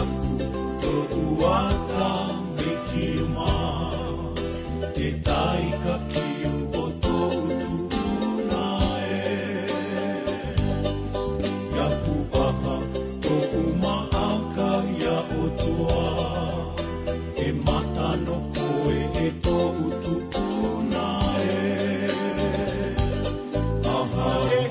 aku to uata me kiuma e tai ka kiu o to utupuna ya puaha to umaaka ya o tua e mata no koe e to utupuna aha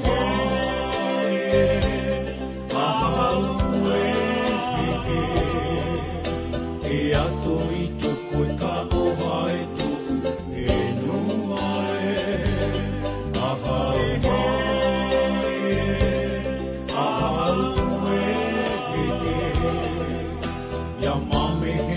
e ato i to koe ka oha e toku e nua aha aha ya mame